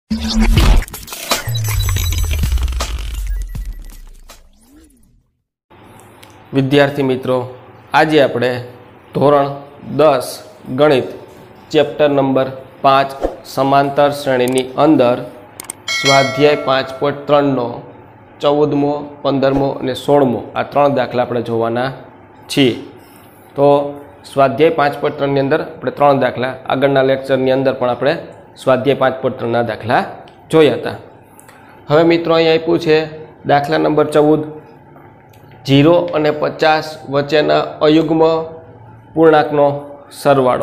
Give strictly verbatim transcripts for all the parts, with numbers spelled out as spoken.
विद्यार्थी मित्रों, आज आपणे धोरण दस गणित चेप्टर नंबर पांच समांतर श्रेणी अंदर स्वाध्याय पांच पॉइंट त्रण नो चौदमो पंदरमो और सोलमो आ त्रण दाखला अपने जोवाना छीए। तो स्वाध्याय पांच पॉइंट त्रण अंदर अपने त्रण दाखला आगळना लेक्चरनी अंदर पण आपणे स्वाध्याय पांच पॉइंट त्रण दाखला जोया था। हवे मित्रों अहीं आप्युं छे दाखला नंबर चौदह जीरो और पचास वच्चेना अयुग्म पूर्णांकनो सरवाळो।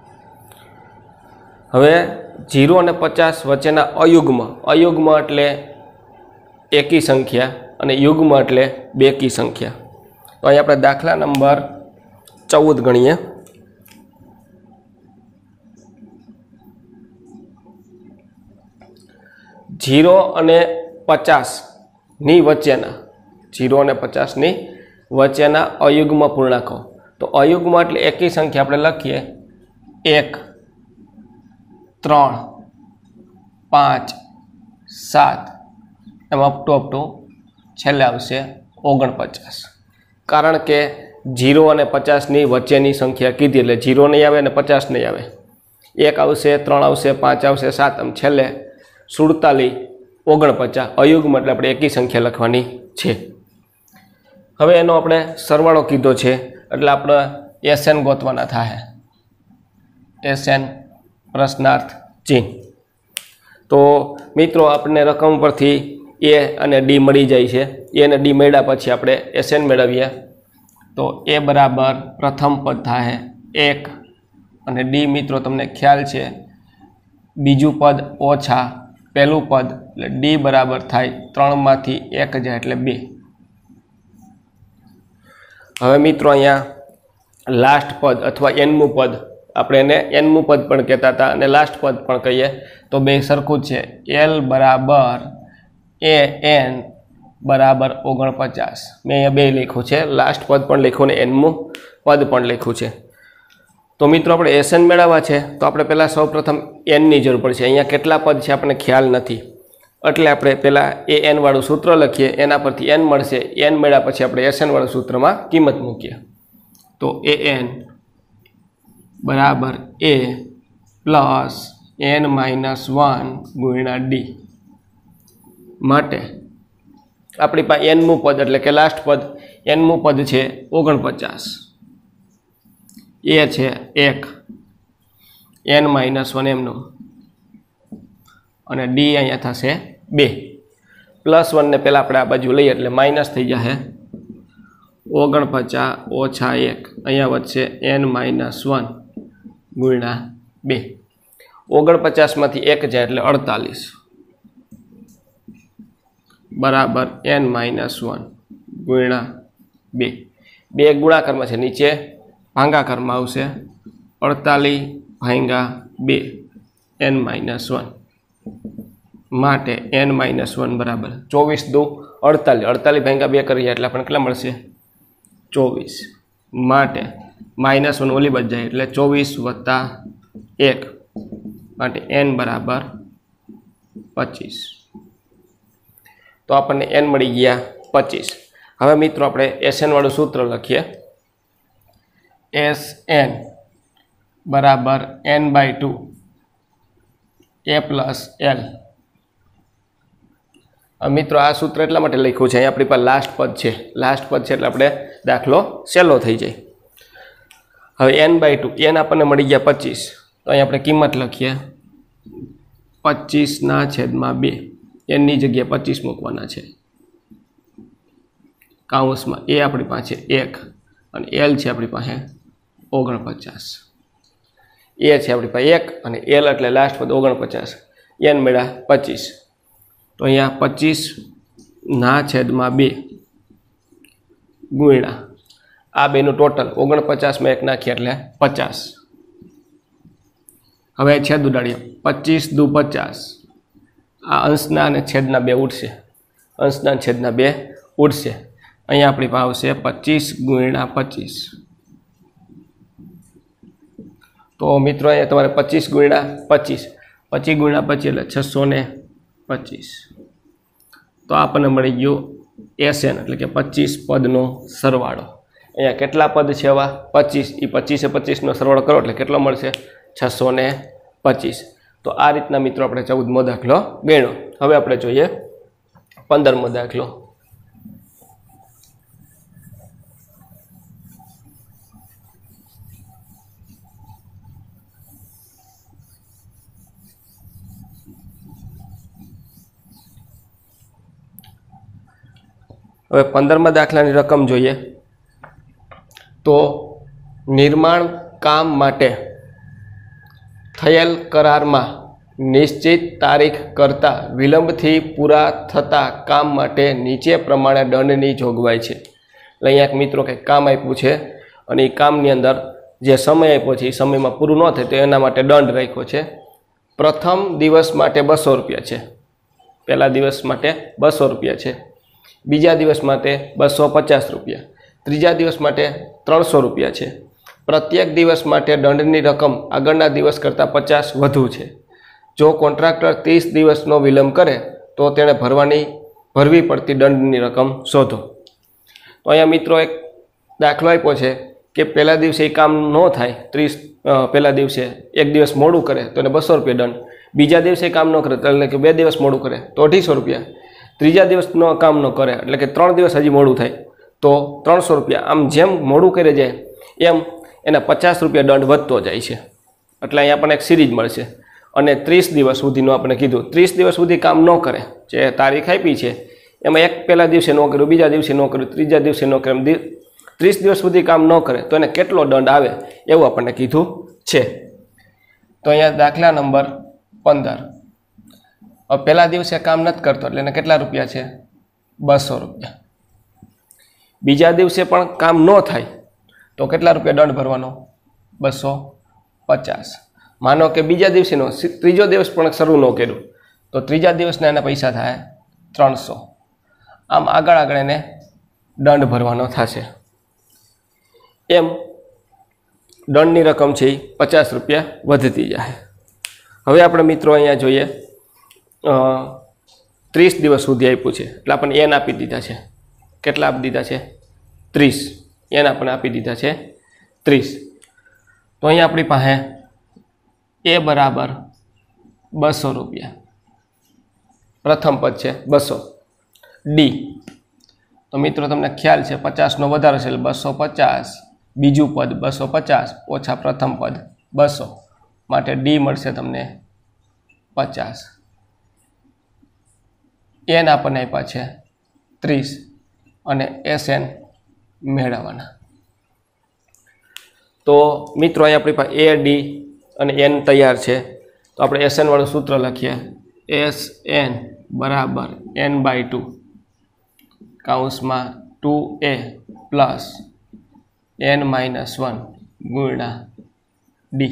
हवे जीरो और पचास वच्चेना अयुग्म अयुग्म एटले एकी संख्या और युग्म एटले बेकी संख्या। तो अहीं आपणे दाखला नंबर चौदह गणीए। जीरो और पचास नी वच्चेना जीरो और पचास नी वच्चेना अयुग्म पूर्णांको। तो अयुग्म एटले एकी संख्या आपणे लखीए एक त्रण पांच सात एम अप टू अप टू छेल्ले आवशे ओगणपचास। कारण के जीरो और पचास नी वच्चेनी संख्या कीधी एटले जीरो नहीं आवे ने पचास नहीं आवे। एक आवशे त्रण आवशे पांच आवशे सात एम छेल्ले सुड़तालीस ओगणपचास अयुग्म एटले आपणे एकी संख्या लखवानी छे। हवे एनो आपणे सरवाळो कीधो छे एटले आपणे एस एन गोतवाना थाय। एस एन प्रश्नार्थ चिन्ह। तो मित्रों आपणे रकम परथी ए अने डी मळी जाय छे। ए ने डी मळ्या पछी आपणे एस एन मेळवीए। तो ए बराबर प्रथम पद थाय एक अने डी मित्रों तमने ख्याल छे बीजू पद ओछा पहलू पद एटले डी बराबर थाय त्रण मांथी एक जाय एटले बे। हवे मित्रों अहींया लास्ट पद अथवा एनमू पद आपणे एने एनमू पद पण कहेता हता अने लास्ट पद पण कहीए तो बे सरखुं ज छे। एल बराबर ए एन बराबर ओगणपचास। मैं अहींया बे लख्युं छे, लास्ट पद पण लख्युं ने एनमू पद पण लख्युं छे। तो मित्रों आपणे एस एन मेळववा छे तो आपणे पहेला सौ प्रथम एन नी जरूर पड़शे। अहींया केटला पद छे आपणे ख्याल नथी एटले आपणे पहेला ए एन वाळुं सूत्र लखीए, एना परथी एन मळशे। एन मळ्या पछी आपणे एस एन वाळुं सूत्रमां किंमत मूकीए। तो ए एन बराबर A plus N minus one गुण્યા डी माटे आपणी पासे एनमू पद एटले के लास्ट पद एनमू पद छे ओगणपचास। ए छे एक एन माइनस वन एमनो अने डी अहींया थशे बे। प्लस वन ने पहला आपणे आ बाजू लईए एटले माइनस थई जाशे ओगणपचास ओछा एक अहींया वच्चे एन माइनस वन गुण્યા बे। ओगणपचास मांथी एक जाए एटले अड़तालीस बराबर एन माइनस वन गुण્યા बे। बे गुणाकार में छे नीचे भांगाकार में आवशे अड़तालीस भांगा बे एन माइनस वन माटे एन माइनस वन बराबर चौबीस दो अड़तालीस। अड़तालीस भांगा बे करीए एटले आपणे કેટલા મળશે चौबीस माटे माइनस वन ओली बच जाए एटले चौबीस वत्ता एक माटे एन बराबर पच्चीस। तो आपने एन मळी गया पच्चीस। हवे मित्रों आपणे एस एन वाळुं सूत्र लखीए। एस एन बराबर N by two A plus L. मित्रों आ सूत्र एटला माटे लख्युं छे, आपणी पासे लास्ट पद छे, लास्ट पद छे एटले आपणे दाखलो सहेलो थई जाय। हवे एन बाय टू एन आपने मळी गया पच्चीस। तो अहीं आपणे किंमत लखीए पच्चीस ना छेदमां बे। एन नी जग्याए पच्चीस मूकवाना छे। काउंस में ए अपनी पासे एक और एल है अपनी पासे ओगणपचास। ए है अपनी पासे एक और एल एटले लास्ट पद ओगणपचास। एन मेळा पच्चीस। तो अहींया पच्चीस ना छेद में बे गुण્યા आ बेनु टोटल ओगणपचास में एक नाखीए एटले पचास। हवे छेद उडाड़ीए पच्चीस दू पचास। आ अंशना अने छेदना बे उठशे, अंशना छेदना बे उठशे। अहींया आपणी पासे आवशे पच्चीस गुण્યા पच्चीस। तो मित्रों अहींया तमारे पच्चीस गुण્યા पच्चीस पच्चीस गुणा पच्चीस એટલે छसो ने पच्चीस। तो आपने मळी गयो एस एन એટલે કે पच्चीस पदनो सरवाळो। अहींया केटला पद छे आवा पच्चीस, ई पच्चीस पच्चीस नो सरवाळो करो એટલે કેટલો મળશે छसो ने पच्चीस। तो आ रीतना मित्रों આપણે चौदमो दाखलो गण्यो। હવે આપણે જોઈએ पंदरमो दाखलो। હવે पंदरमा દાખલાની રકમ જોઈએ તો નિર્માણ કામ માટે થયેલ કરારમાં નિશ્ચિત તારીખ કરતાં વિલંબથી પૂરા થતા કામ માટે નીચે પ્રમાણે દંડની જોગવાઈ છે। એટલે અહીંયા એક મિત્રો કંઈક કામ આપ્યું છે અને એ કામની અંદર જે સમય આપ્યો છે એ સમયમાં પૂરું ન થાય તો એના માટે દંડ રાખ્યો છે। પ્રથમ દિવસ માટે બસો રૂપિયા છે, પહેલા દિવસ માટે બસો રૂપિયા છે, બીજા દિવસ માટે બસો પચાસ રૂપિયા, ત્રીજા દિવસ માટે ત્રણસો રૂપિયા છે। प्रत्येक दिवस माटे दंडनी रकम आगळना दिवस करता पचास वधु छे। जो कॉन्ट्राक्टर तीस दिवसनो विलंब करे तो तेणे भरवानी भरवी पड़ती दंडनी रकम शोधो। तो अहींया मित्रों एक दाखलो आप्यो छे कि पहला दिवसे काम न थाय, तीस पहला दिवसे एक दिवस मोडू करे तो बसो रुपया दंड, बीजा दिवसे काम न करे एटले के बे दिवस मोडू करे तो अढ़ीसो रुपया, त्रीजा दिवसनो काम न करे एटले के त्रण दिवस हजी मोडू थाय तो त्रणसो रुपया। आम जेम मोडू करे जाय एम एना पचास रुपया दंड वधतो जाय छे। એટલે અહીં આપણને એક સિરીઝ મળશે અને ત્રીસ દિવસ સુધીનું આપણે કીધું ત્રીસ દિવસ સુધી કામ ન કરે જે તારીખ આપી છે એમાં એક પહેલા દિવસે ન કર્યું, બીજા દિવસે ન કર્યું, ત્રીજા દિવસે ન કર્યું, ત્રીસ દિવસ સુધી કામ ન કરે તો એને કેટલો દંડ આવે એવું આપણને કીધું છે। તો અહીંયા દાખલા નંબર પંદર। હવે પહેલા દિવસે કામ નથી કરતો એટલે એને કેટલા રૂપિયા છે બસો રૂપિયા। બીજા દિવસે પણ કામ ન થાય तो केटला रुपया दंड भरवानो बसो पचास। मानो कि बीजा दिवसेनो त्रीजो दिवस पण शरू न कर्युं तो त्रीजा दिवसना एना पैसा थाय त्रणसो। आम आगळ आगळ एने दंड भरवानो थशे। एम दंडनी रकम छे पचास रुपया वधती जाए। हवे आपणे मित्रों अहींया जोईए त्रीस दिवस सुधी आप्युं छे એટલે આપણને એન આપી દીધા છે। કેટલા આપી દીધા છે ત્રીસ, एन आपने आपी दीधा है तीस। तो अहीं अपनी पासे ए बराबर बसो रुपया, प्रथम पद है बसो। डी तो मित्रों तमने ख्याल है पचास नो वधारो छे बसो पचास, बीजू पद बसो पचास ओछा प्रथम पद बसो माटे डी मळशे तमने पचास। एन आपने आप्या छे तीस अने एस एन मेळववाना। तो मित्रों अहीं आपणी पासे ए डी अने एन तैयार है। तो आपणे एस एन वाळुं सूत्र लखीए एस एन बराबर एन बाय टू काउंस में two A plus N minus one गुणा डी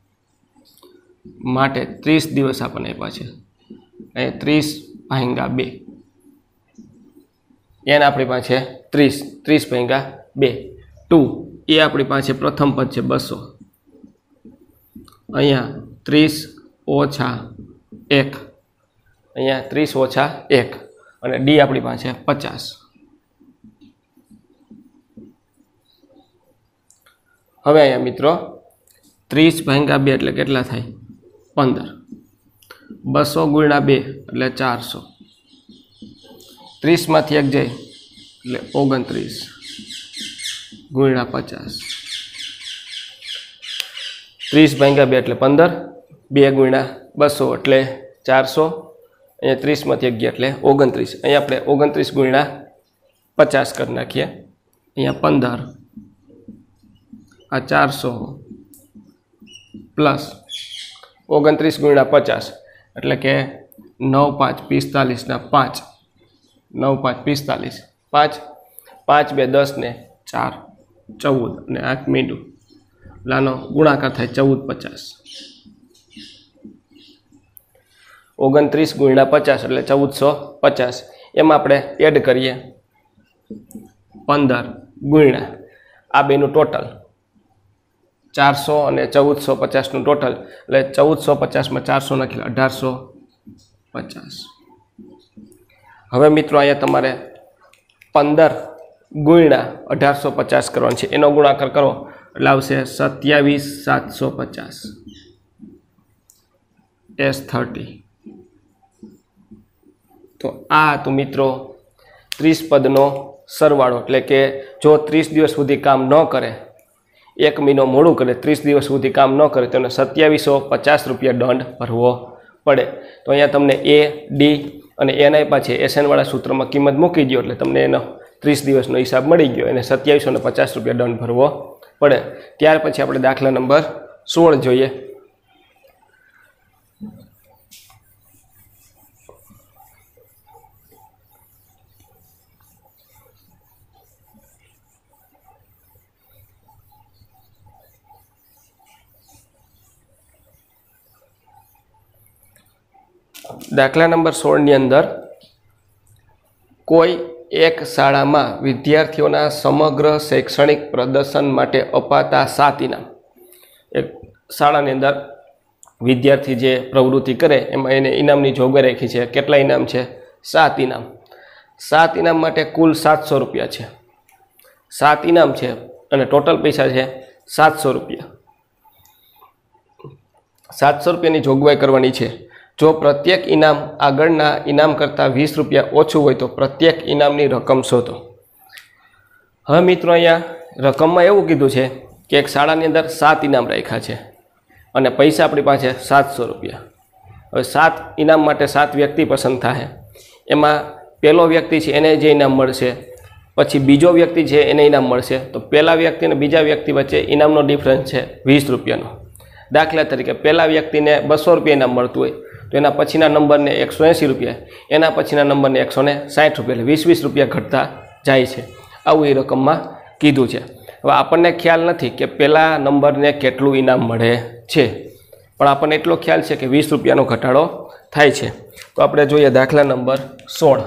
माटे तीस दिवस आपणे आप्या छे अहीं तीस भांगा बे। एन अपनी पास तीस, तीस भांगा बे। टू ए अपनी पास प्रथम पद है बसो, अँ तीस ओछा एक, अँ तीस ओछा एक और डी अपनी पास पचास। हवे अँ मित्रों तीस भांगा बे एटले केटला थाय पंदर, बसो गुणा बे एटले चार सौ, तीस में एक जाए एटले ओगणत्रीस गुणा पचास, तीस भांगा बे एटले पंदर, बे गुणा बसो एटले चार सौ, अँ तीस में एक गया एटले ओगणत्रीस। अँ अपने ओगणत्रीस गुणा पचास कर नाखीए, अँ पंदर आ चार सौ प्लस ओगणत्रीस गुणा पचास एटले के नौ पाँच पिस्तालीस ना पाँच, नौ पाँच पिस्तालीस, पाँच पाँच बे दस ने चार चौदह ने आठ मींडू लानो गुणाकार थाय चौदह पचास। ओगणत्रीस गुणा पचास एटले चौदह सौ पचास। एम आपणे एड करिए पंदर गुणा आ बेनु टोटल चार सौ और चौदह सौ पचास टोटल एटले चौदह सौ पचास में चार सौ नाखी अठार सौ पचास। हवे मित्रों अहींया तमारे पंदर गुण्या अठार सौ पचास करवानुं छे, एनो गुणाकार करो एटले आवशे सत्यावीस सात सौ पचास एस थर्टी। तो आ तो मित्रों तीस पदनो सरवाळो एटले के जो तीस दिवस सुधी काम न करे, एक महीनो मोडું करे, तीस दिवस सुधी काम न करे तो सत्यावीस सौ पचास रुपया दंड भरवो पड़े। तो अहींया तमने ए डी અને એન આપ્યા છે, એસએન વાળા સૂત્રમાં કિંમત મૂકી દો એટલે તમને એનો ત્રીસ દિવસનો હિસાબ મળી ગયો, એને સત્યાવીસો ને પચાસ રૂપિયા દંડ ભરવો પડે। ત્યાર પછી આપણે દાખલા નંબર સોળ જોઈએ। दाखला नंबर सोल नी अंदर कोई एक शाळा में विद्यार्थीओना समग्र शैक्षणिक प्रदर्शन माटे अपाता सात इनाम। एक शाळा नी अंदर विद्यार्थी जे प्रवृत्ति करे एमां एने इनामनी जोगवाई राखी छे। केटला इनाम छे? सात इनाम। सात इनाम माटे कुल सात सौ रुपया छे। सात इनाम छे अने टोटल पैसा छे सात सौ रुपया। सात सौ रुपयानी जोगवाई करवानी छे। जो प्रत्येक इनाम आगळना इनाम करता वीस रुपया ओछुं होय तो प्रत्येक इनामनी रकम शोधो। हवे मित्रों अहींया रकममां एवुं कीधुं छे कि एक शाळानी अंदर सात इनाम राख्या छे अने पैसा आपणी पासे सात सौ रुपया। हवे सात इनाम माटे सात व्यक्ति पसंद थाय। एमां पहेलो व्यक्ति छे एने जे इनाम मळशे, पछी बीजो व्यक्ति छे एने इनाम मळशे। तो पहेला व्यक्ति अने बीजा व्यक्ति वच्चे इनामनो डिफरन्स छे वीस रुपयानो। दाखला तरीके पहेला व्यक्तिने बसो रुपया इनाम मळतुं होय तो एना पछीना नंबर ने एक सौ एशी रुपया, एना पछीना नंबर ने एक सौ साठ रुपया, वीस वीस रुपया घटता जाए छे। आवुं ए रकम में कीधुं छे। हवे आपणने ख्याल नथी कि पहेला नंबर ने केटलुं इनाम मळे छे, पण आपणने एटलो ख्याल छे कि वीस रुपयानो घटाडो थाय छे। तो आपणे जोईए दाखला नंबर सोल।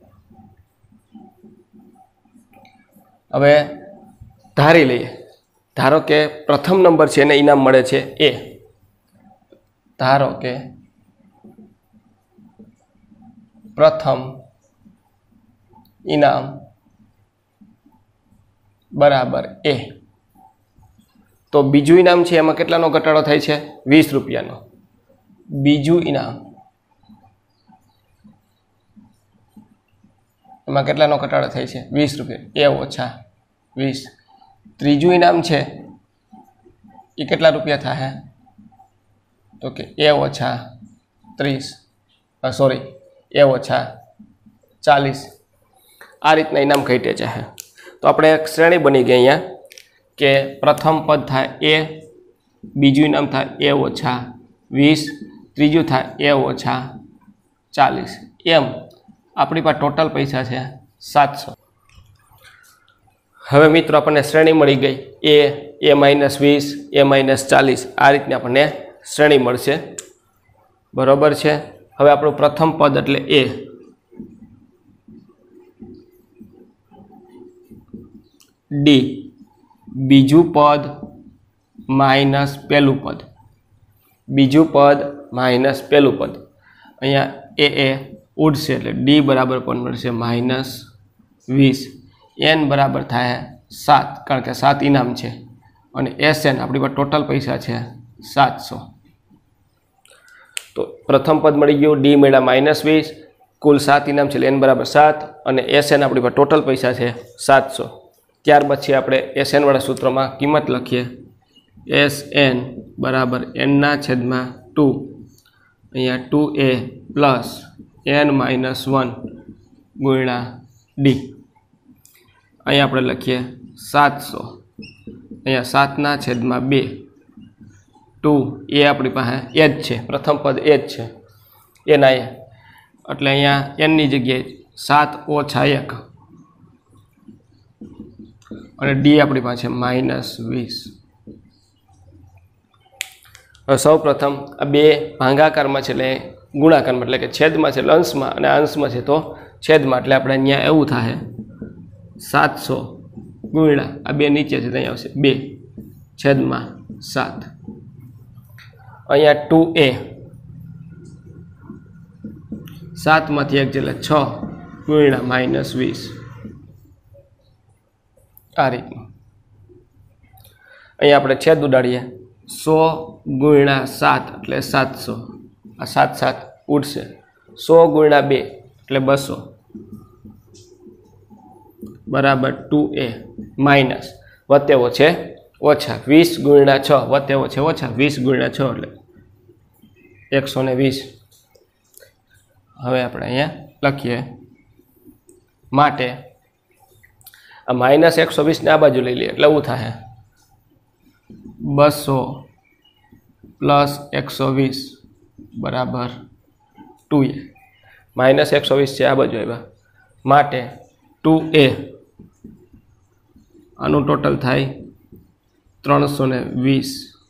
हवे धारी लईए, धारो के प्रथम नंबर छे एने इनाम मळे छे ए। धारो के प्रथम इनाम बराबर ए। तो बीजू इनाम छे एमां केटलानो घटाडो थाय छे? वीस रुपयानो। बीजू इनाम एमां केटलानो घटाडो थाय छे? वीस रुपया। ए ओछा वीस। त्रीजू इनाम छे ए केटला रुपया थाय? तो के ए ओछा त्रीस, सॉरी ए ओछा चालीस। आ रीतना इनाम घटे जाए। तो अपने एक श्रेणी बनी गई अहींया के प्रथम पद थाय ए, बीजू इनाम थाय ए ओछा वीस, त्रीजू थाय ए ओछा चालीस। एम अपनी पास टोटल पैसा है सात सौ। हवे मित्रों अपने श्रेणी मळी गई ए ए माइनस वीस, ए माइनस चालीस। आ रीतनी अपने श्रेणी मळशे। बराबर है। हवे आपणुं प्रथम पद एटले ए, डी बीजू पद माइनस पहेलू पद, बीजू पद माइनस पहेलू पद। अहींया ए ए उड़शे एटले डी बराबर पण मळशे माइनस वीस। एन बराबर थाय सात कारण के सात इनाम है और एस एन अपनी पास टोटल पैसा है सात सौ। तो प्रथम पद मળી गયું, डी મળ્યા माइनस वीस, कुल सात इनाम है एन बराबर सात और एस एन अपनी पास टोटल पैसा है सात सौ। त्यार पछी आपणे एस एन वाला सूत्र में किंमत लखीए एस एन बराबर एन ना छेद में टू, अहींया two A plus N minus one गुणा डी। अहीं आपणे लखीए सात सौ, अहींया सात ना छेद में बे, टू ए अपनी पासे एज है, प्रथम पद एज है एना ए एटले अहींया एन नी जग्याए सात ओछा एक और डी अपनी पासे माइनस वीस। सौ प्रथम आ बे भांगाकार में है गुणाकार में एटले के छेद में है अंश में और अंश में है तो छेद में एटले आपणे अहींया एवुं थाय सात सौ गुणा आ बे नीचे है तो अहीं आवशे बे છેદમાં સાત। અહીંયા ટુ એ સાતમાંથી એક એટલે છ ગુણ્યા માઇનસ વીસ આ રીતનું। અહીંયા આપણે છેદ ઉડાડીએ સો ગુણ્યા સાત એટલે સાતસો આ સાત સાત ઉડશે સો ગુણ્યા બે એટલે બસો બરાબર ટુ એ માઇનસ વત્તેવો છે ઓછા વીસ ગુણ્યા છ વત્તેવો છે ઓછા વીસ ગુણ્યા છ એટલે એકસો ને વીસ। હવે આપણે અહીંયા લખીએ માટે આ માઇનસ એકસો વીસને આ બાજુ લઈ લઈએ એટલે એવું થાય બસો પ્લસ એકસો વીસ બરાબર ટુ એ માઇનસ એકસો વીસ છે આ બાજુ આવ્યા માટે ટુ એ આનું ટોટલ થાય ત્રણસો ને વીસ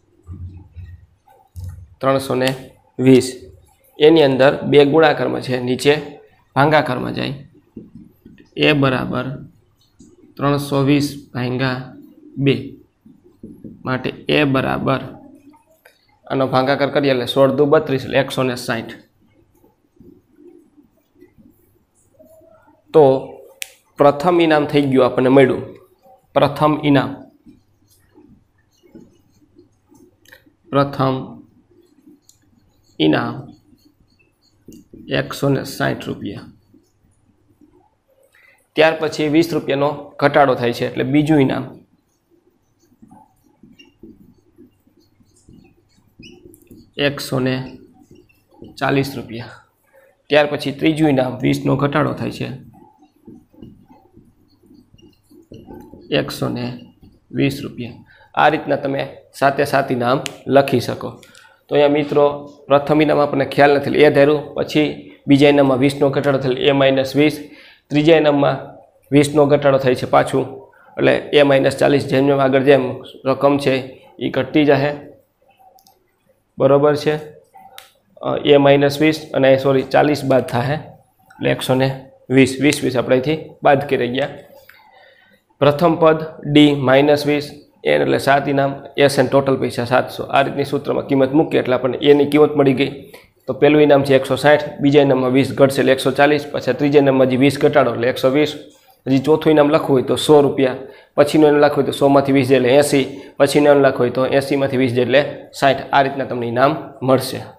ત્રણસો ને વીસ એની અંદર બે ગુણાકારમાં છે નીચે ભાંગાકારમાં જાય એ બરાબર ત્રણસો વીસ ભાંગા બે માટે એ બરાબર આનો ભાંગાકાર કરીએ એટલે સોળ દુ બત્રીસ એટલે એકસો ને સાઠ। તો પ્રથમ ઇનામ થઈ ગયું આપણને મળ્યું પ્રથમ ઇનામ પ્રથમ ઇનામ એકસો ને સાઠ રૂપિયા। ત્યાર પછી વીસ રૂપિયાનો ઘટાડો થાય છે એટલે બીજું ઇનામ એકસો ને ચાલીસ રૂપિયા। ત્યાર પછી ત્રીજું ઇનામ વીસનો ઘટાડો થાય છે એકસો ને વીસ રૂપિયા। આ રીતના તમે સાતે સાત ઇનામ લખી શકો। તો અહીંયા મિત્રો પ્રથમ ઇનામ આપણને ખ્યાલ નથી એ ધાર્યું પછી બીજા ઇનામમાં વીસનો ઘટાડો થયેલ એ માઇનસ વીસ ત્રીજા ઇનામમાં વીસનો ઘટાડો થાય છે પાછું એટલે એ માઇનસ ચાલીસ જેમ જેમ આગળ જેમ રકમ છે એ ઘટતી જશે બરાબર છે। એ માઇનસ વીસ અને સોરી ચાલીસ બાદ થાય એટલે એકસો ને વીસ વીસ વીસ આપણે અહીંથી બાદ કરી ગયા। પ્રથમ પદ ડી માઇનસ વીસ એન એટલે સાત ઇનામ એસ એન ટોટલ પૈસા સાતસો આ રીતની સૂત્રમાં કિંમત મૂકીએ એટલે આપણને એની કિંમત મળી ગઈ। તો પહેલું ઇનામ છે એકસો સાઠ બીજા ઇનામમાં વીસ ઘટશે એટલે એકસો ચાલીસ પછી ત્રીજા ઇનામમાં હજી વીસ ઘટાડો એટલે એકસો વીસ હજી ચોથું ઇનામ લખવું હોય તો સો રૂપિયા પછીનું ઇનામ લખવું હોય તો સોમાંથી વીસ એટલે એંસી પછીનું ઇનામ લખવું હોય તો એંસીમાંથી વીસ એટલે સાઠ આ રીતના તમને ઇનામ મળશે।